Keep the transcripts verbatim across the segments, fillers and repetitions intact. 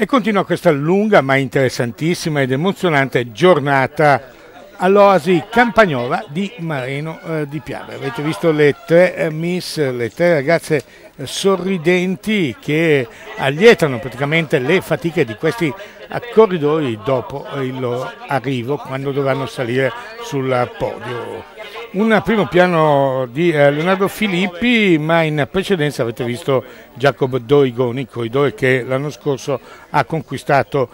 E continua questa lunga ma interessantissima ed emozionante giornata all'Oasi Campagnola di Mareno eh, di Piave. Avete visto le tre eh, miss, le tre ragazze eh, sorridenti che allietano praticamente le fatiche di questi eh, corridori dopo il loro arrivo, quando dovranno salire sul podio. Un primo piano di eh, Leonardo Filippi, ma in precedenza avete visto Jacob Dorigoni, corridore che l'anno scorso ha conquistato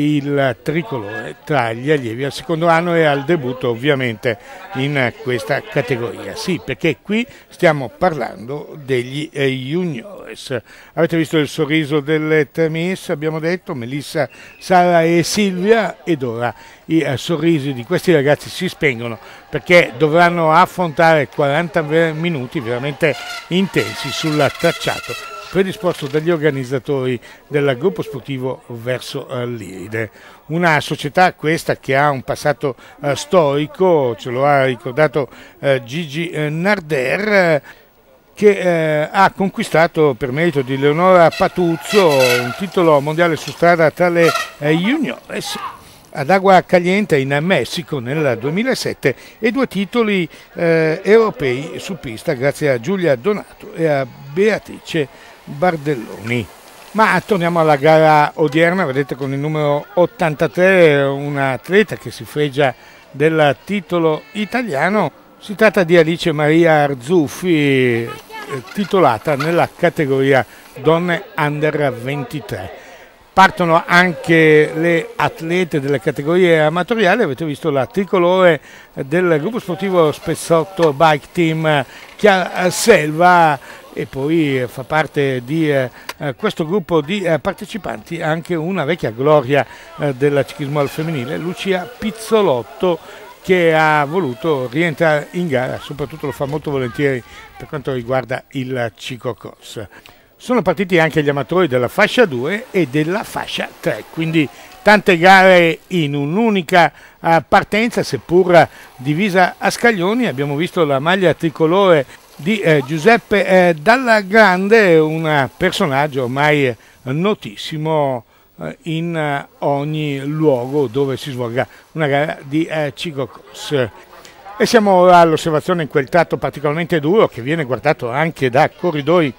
il tricolore tra gli allievi al secondo anno e al debutto ovviamente in questa categoria. Sì, perché qui stiamo parlando degli eh, juniores. Avete visto il sorriso delle tre miss, abbiamo detto, Melissa, Sara e Silvia, ed ora i eh, sorrisi di questi ragazzi si spengono perché dovranno affrontare quaranta minuti veramente intensi sul tracciato predisposto dagli organizzatori del gruppo sportivo Verso l'Iride. Una società questa che ha un passato eh, storico, ce lo ha ricordato eh, Gigi eh, Narder, che eh, ha conquistato per merito di Leonora Patuzzo un titolo mondiale su strada tra le eh, juniores ad Agua Caliente in Messico nel duemilasette e due titoli eh, europei su pista grazie a Giulia Donato e a Beatrice Bardelloni. Ma torniamo alla gara odierna, vedete con il numero ottantatré un atleta che si fregia del titolo italiano. Si tratta di Alice Maria Arzuffi, eh, titolata nella categoria donne under ventitré. Partono anche le atlete delle categorie amatoriali, avete visto la tricolore del gruppo sportivo Spessotto Bike Team Chiara Selva, e poi fa parte di eh, questo gruppo di eh, partecipanti anche una vecchia gloria eh, del ciclismo al femminile, Lucia Pizzolotto, che ha voluto rientrare in gara, soprattutto lo fa molto volentieri per quanto riguarda il ciclocross. Sono partiti anche gli amatori della fascia due e della fascia tre, quindi tante gare in un'unica uh, partenza, seppur divisa a scaglioni. Abbiamo visto la maglia tricolore di eh, Giuseppe eh, Dalla Grande, un personaggio ormai notissimo eh, in eh, ogni luogo dove si svolga una gara di eh, ciclocross. E siamo ora all'osservazione in quel tratto particolarmente duro che viene guardato anche da corridori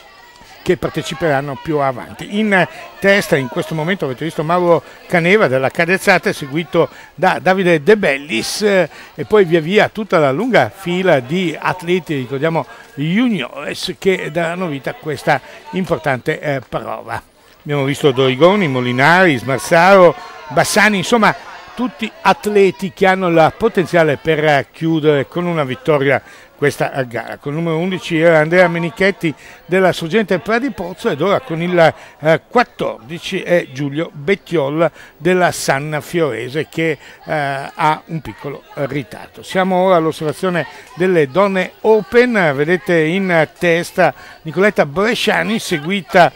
che parteciperanno più avanti. In testa in questo momento avete visto Mauro Caneva della Cadezzata, seguito da Davide De Bellis, e poi via via tutta la lunga fila di atleti, ricordiamo juniores, che daranno vita a questa importante eh, prova. Abbiamo visto Dorigoni, Molinari, Smarsaro, Bassani, insomma tutti atleti che hanno il potenziale per chiudere con una vittoria questa gara. Con il numero undici era Andrea Menichetti della Sorgente Prati Pozzo, ed ora con il eh, quattordici è Giulio Bettiol della San Fiorese, che eh, ha un piccolo ritardo. Siamo ora all'osservazione delle donne open, vedete in testa Nicoletta Bresciani, seguita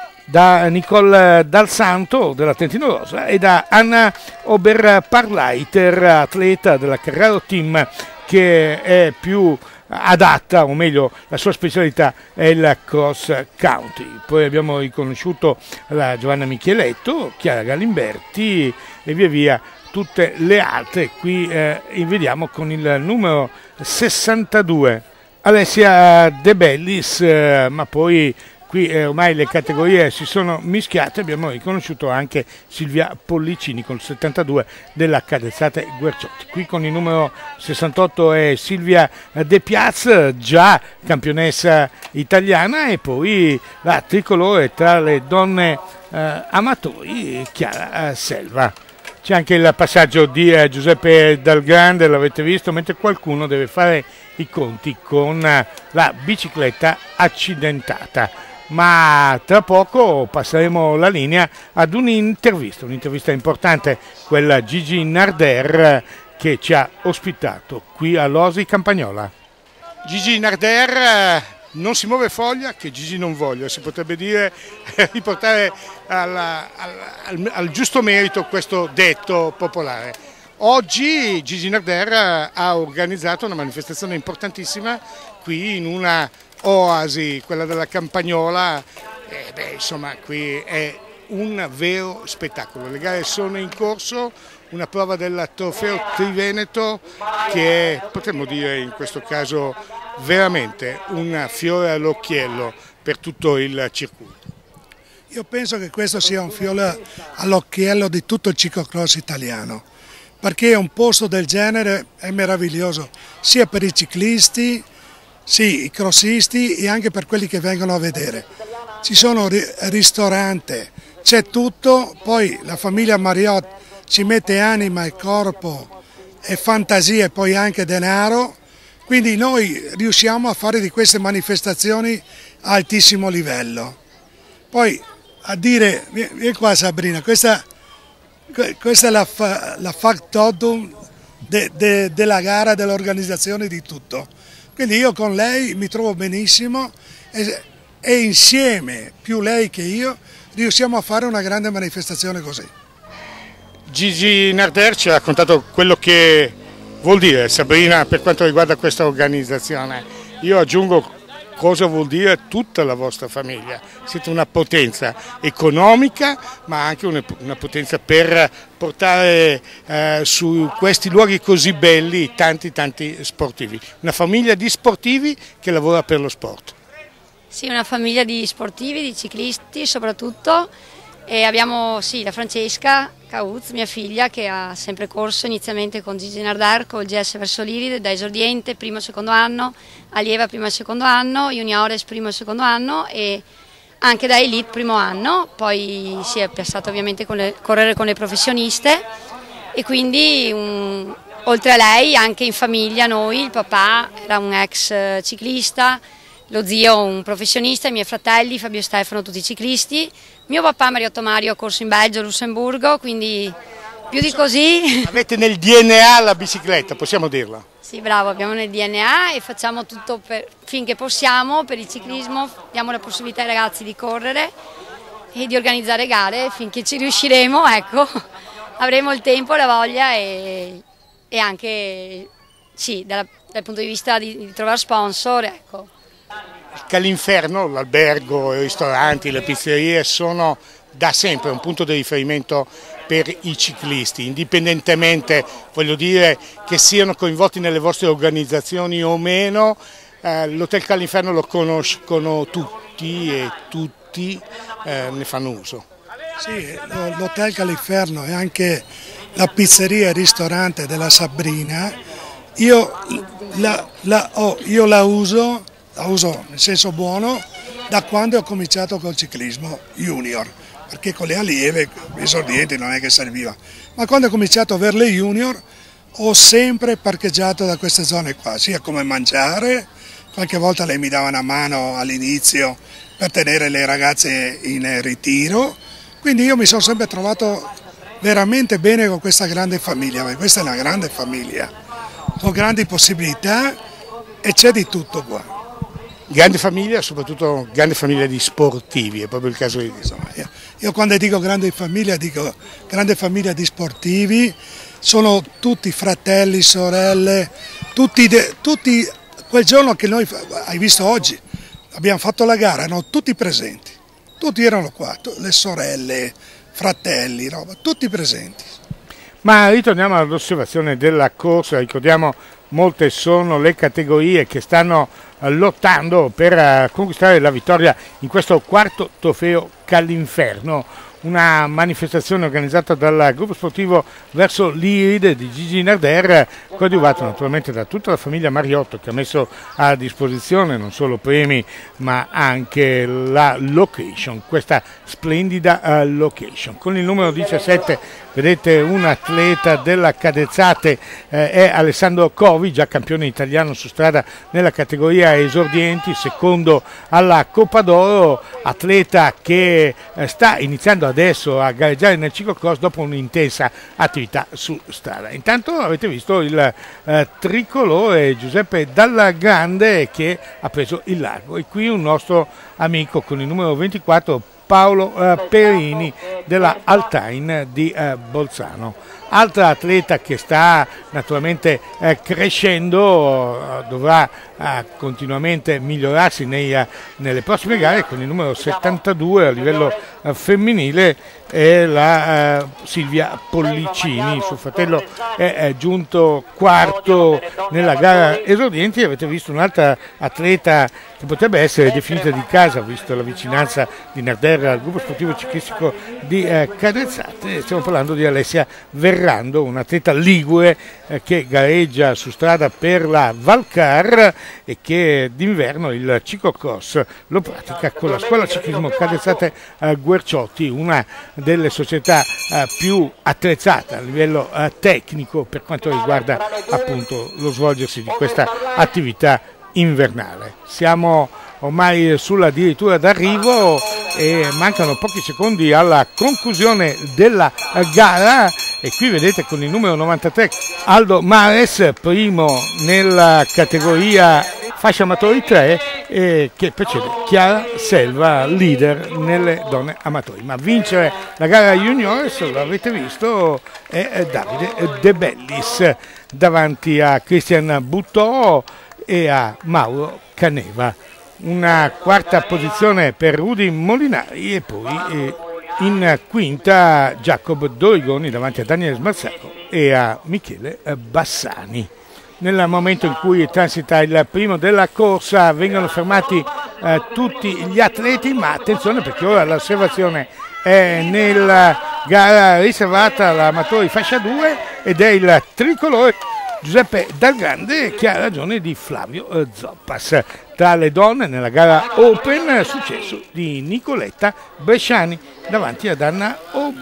da Nicole Dal Santo della Trentino Rosa e da Anna Oberparleiter, atleta della Carraro Team, che è più adatta, o meglio la sua specialità è il cross country. Poi abbiamo riconosciuto la Giovanna Micheletto, Chiara Galimberti e via via tutte le altre. Qui eh, vediamo con il numero sessantadue Alessia De Bellis, eh, ma poi qui eh, ormai le categorie si sono mischiate. Abbiamo riconosciuto anche Silvia Pollicini con il settantadue della Cadezzate Guerciotti. Qui con il numero sessantotto è Silvia De Piaz, già campionessa italiana, e poi la tricolore tra le donne eh, amatori Chiara eh, Selva. C'è anche il passaggio di eh, Giuseppe Dal Grande, l'avete visto, mentre qualcuno deve fare i conti con eh, la bicicletta accidentata. Ma tra poco passeremo la linea ad un'intervista, un'intervista importante, quella Gigi Narder, che ci ha ospitato qui all'Oasi Campagnola. Gigi Narder, non si muove foglia che Gigi non voglia, si potrebbe dire, riportare alla, al, al, al giusto merito questo detto popolare. Oggi Gigi Narder ha organizzato una manifestazione importantissima qui in una oasi, quella della Campagnola. Eh, beh, insomma, qui è un vero spettacolo. Le gare sono in corso, una prova del Trofeo Triveneto che è, potremmo dire in questo caso, veramente un fiore all'occhiello per tutto il circuito. Io penso che questo sia un fiore all'occhiello di tutto il ciclocross italiano, perché un posto del genere è meraviglioso, sia per i ciclisti, sì, i crossisti e anche per quelli che vengono a vedere. Ci sono ristoranti, c'è tutto, poi la famiglia Marriott ci mette anima e corpo e fantasia e poi anche denaro, quindi noi riusciamo a fare di queste manifestazioni a altissimo livello. Poi a dire, vieni qua Sabrina, questa, questa è la, la factotum de, de, della gara, dell'organizzazione di tutto. Quindi io con lei mi trovo benissimo e, e insieme, più lei che io, riusciamo a fare una grande manifestazione così. Gigi Narder ci ha raccontato quello che vuol dire Sabrina per quanto riguarda questa organizzazione. Io aggiungo cosa vuol dire tutta la vostra famiglia. Siete una potenza economica ma anche una potenza per portare eh, su questi luoghi così belli tanti tanti sportivi. Una famiglia di sportivi che lavora per lo sport. Sì, una famiglia di sportivi, di ciclisti soprattutto, e abbiamo sì, la Francesca Cauz, mia figlia, che ha sempre corso inizialmente con Gigi Narder, con il G S verso l'Iride, da esordiente primo e secondo anno, allieva primo e secondo anno, juniores primo e secondo anno e anche da elite primo anno, poi si è passata ovviamente a correre con le professioniste e quindi um, oltre a lei anche in famiglia noi, il papà era un ex ciclista, lo zio un professionista, i miei fratelli Fabio e Stefano tutti ciclisti, mio papà Mariotto Mario ha corso in Belgio, Lussemburgo, quindi più di così. Avete nel D N A la bicicletta, possiamo dirlo? Sì, bravo, abbiamo nel D N A e facciamo tutto per, finché possiamo per il ciclismo, diamo la possibilità ai ragazzi di correre e di organizzare gare finché ci riusciremo, ecco, avremo il tempo, la voglia e, e anche sì, dalla, dal punto di vista di, di trovare sponsor, ecco. Calinferno, l'albergo, i ristoranti, le pizzerie sono da sempre un punto di riferimento per i ciclisti, indipendentemente, voglio dire, che siano coinvolti nelle vostre organizzazioni o meno, eh, l'Hotel Calinferno lo conoscono tutti e tutti eh, ne fanno uso. Sì, l'Hotel Calinferno e anche la pizzeria e ristorante della Sabrina, io la, la, oh, io la uso la uso nel senso buono da quando ho cominciato col ciclismo junior, perché con le allieve, esordienti non è che serviva, ma quando ho cominciato a avere le junior ho sempre parcheggiato da queste zone qua, sia come mangiare, qualche volta lei mi dava una mano all'inizio per tenere le ragazze in ritiro, quindi io mi sono sempre trovato veramente bene con questa grande famiglia, perché questa è una grande famiglia, con grandi possibilità e c'è di tutto qua. Grande famiglia, soprattutto grande famiglia di sportivi, è proprio il caso di dire. Io, io quando dico grande famiglia, dico grande famiglia di sportivi, sono tutti fratelli, sorelle, tutti, de, tutti quel giorno che noi, hai visto oggi, abbiamo fatto la gara, erano tutti presenti, tutti erano qua, le sorelle, fratelli, roba, tutti presenti. Ma ritorniamo all'osservazione della corsa, ricordiamo molte sono le categorie che stanno lottando per conquistare la vittoria in questo quarto trofeo Calinferno, una manifestazione organizzata dal gruppo sportivo verso l'Iride di Gigi Narder, coadiuvato naturalmente da tutta la famiglia Mariotto che ha messo a disposizione non solo premi ma anche la location, questa splendida uh, location. Con il numero diciassette vedete un atleta della Cadezzate, eh, è Alessandro Covi, già campione italiano su strada nella categoria esordienti, secondo alla Coppa d'Oro, atleta che eh, sta iniziando adesso a gareggiare nel ciclocross dopo un'intensa attività su strada. Intanto avete visto il eh, tricolore Giuseppe Dalla Grande che ha preso il largo e qui un nostro amico con il numero ventiquattro Paolo eh, Perini della Altain di eh, Bolzano. Altra atleta che sta naturalmente eh, crescendo, eh, dovrà eh, continuamente migliorarsi nei, eh, nelle prossime gare, con il numero settantadue a livello eh, femminile è la eh, Silvia Pollicini. Suo fratello è, è giunto quarto nella gara esordienti. Avete visto un'altra atleta che potrebbe essere definita di casa, visto la vicinanza di Narderra al gruppo sportivo ciclistico di eh, Cadezzate. Stiamo parlando di Alessia Verrando, un'atleta ligure eh, che gareggia su strada per la Valcar e che d'inverno il ciclocross lo pratica con la scuola ciclismo Cadezzate eh, Guerciotti, una delle società eh, più attrezzate a livello eh, tecnico per quanto riguarda appunto lo svolgersi di questa attività invernale. Siamo ormai sulla dirittura d'arrivo e mancano pochi secondi alla conclusione della gara e qui vedete con il numero novantatré Aldo Mares, primo nella categoria fascia amatori tre, eh, che precede Chiara Selva, leader nelle donne amatori. Ma vincere la gara juniores, l'avete visto, è Davide De Bellis davanti a Cristian Buttò e a Mauro Caneva. Una quarta posizione per Rudy Molinari e poi eh, in quinta Jacob Dorigoni davanti a Daniele Smarzaro e a Michele Bassani. Nel momento in cui transita il primo della corsa vengono fermati eh, tutti gli atleti, ma attenzione perché ora l'osservazione è nella gara riservata all'amatori fascia due ed è il tricolore Giuseppe Dalgrande che ha ragione di Flavio Zoppas. Tra le donne nella gara Open successo di Nicoletta Bresciani davanti ad Anna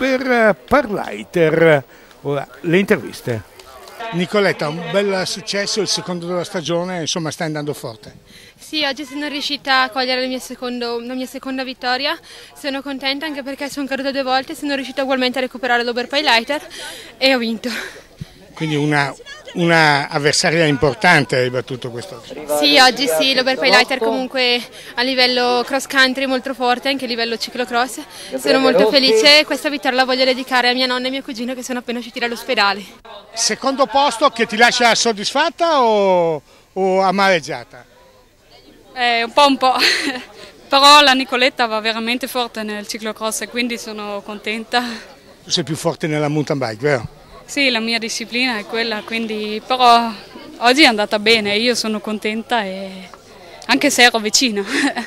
Oberparleiter. Ora le interviste. Nicoletta, un bel successo, il secondo della stagione, insomma sta andando forte. Sì, oggi sono riuscita a cogliere il mio secondo, la mia seconda vittoria, sono contenta anche perché sono caduta due volte, sono riuscita ugualmente a recuperare l'Oberparleiter e ho vinto. Quindi una, una avversaria importante hai battuto quest'oggi. Sì, oggi sì, l'Oberparleiter comunque a livello cross country molto forte, anche a livello ciclocross. Sono molto felice e questa vittoria la voglio dedicare a mia nonna e mio cugino che sono appena usciti dall'ospedale. Secondo posto che ti lascia soddisfatta o, o amareggiata? Eh, un po' un po', però la Nicoletta va veramente forte nel ciclocross e quindi sono contenta. Tu sei più forte nella mountain bike, vero? Sì, la mia disciplina è quella, quindi però oggi è andata bene, io sono contenta e anche se ero vicina.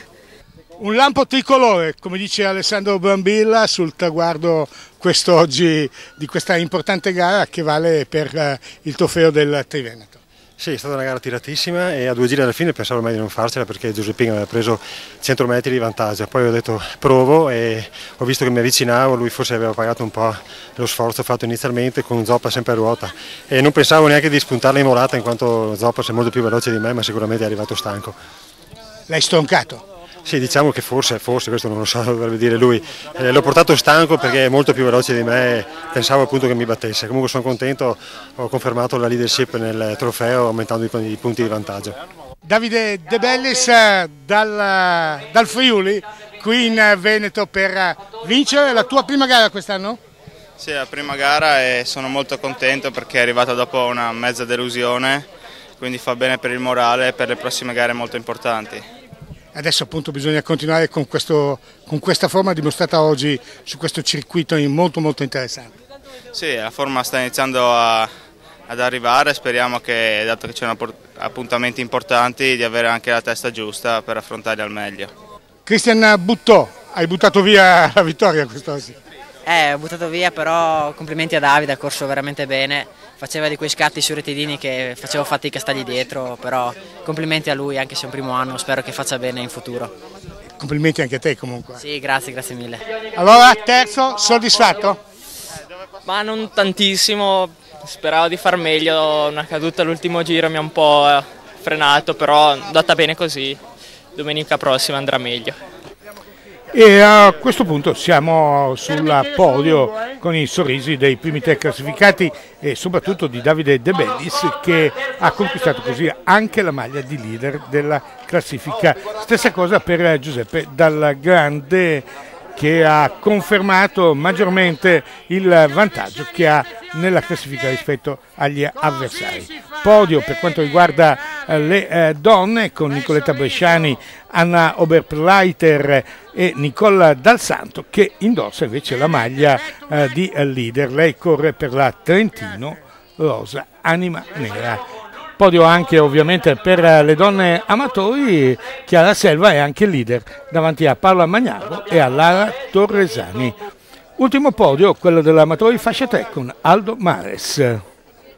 Un lampo tricolore, come dice Alessandro Brambilla, sul traguardo quest'oggi di questa importante gara che vale per uh, il trofeo del Triveneto. Sì, è stata una gara tiratissima e a due giri alla fine pensavo ormai di non farcela perché Giuseppino aveva preso cento metri di vantaggio, poi ho detto provo e ho visto che mi avvicinavo, lui forse aveva pagato un po' lo sforzo fatto inizialmente con Zoppa sempre a ruota e non pensavo neanche di spuntarla in volata in quanto Zoppa è molto più veloce di me ma sicuramente è arrivato stanco. L'hai stroncato? Sì, diciamo che forse, forse, questo non lo so, dovrebbe dire lui, eh, l'ho portato stanco perché è molto più veloce di me e pensavo appunto che mi battesse, comunque sono contento, ho confermato la leadership nel trofeo aumentando i, i punti di vantaggio. Davide De Bellis dal, dal Friuli, qui in Veneto per vincere la tua prima gara quest'anno? Sì, la prima gara e sono molto contento perché è arrivata dopo una mezza delusione, quindi fa bene per il morale e per le prossime gare molto importanti. Adesso appunto bisogna continuare con, questo, con questa forma dimostrata oggi su questo circuito molto molto interessante. Sì, la forma sta iniziando a, ad arrivare, speriamo che, dato che ci sono appuntamenti importanti, di avere anche la testa giusta per affrontarli al meglio. Cristian Buttò, hai buttato via la vittoria quest'oggi. Eh, ho buttato via, però complimenti a Davide, ha corso veramente bene, faceva di quei scatti su retidini che facevo fatica a stargli dietro, però complimenti a lui anche se è un primo anno, spero che faccia bene in futuro. Complimenti anche a te comunque. Sì, grazie, grazie mille. Allora, terzo, soddisfatto? Ma non tantissimo, speravo di far meglio, una caduta all'ultimo giro mi ha un po' frenato, però è andata bene così, domenica prossima andrà meglio. E a questo punto siamo sul podio con i sorrisi dei primi tre classificati e soprattutto di Davide De Bellis che ha conquistato così anche la maglia di leader della classifica. Stessa cosa per Giuseppe Dalgrande che ha confermato maggiormente il vantaggio che ha nella classifica rispetto agli avversari. Podio per quanto riguarda le eh, donne con Nicoletta Bresciani, Anna Oberleiter e Nicola Dal Santo, che indossa invece la maglia eh, di leader. Lei corre per la Trentino Rosa Anima Nera. Podio anche ovviamente per le donne amatori, Chiara Selva è anche leader davanti a Paola Magnardo e a Lara Torresani. Ultimo podio, quello dell'amatori fascia tre con Aldo Mares.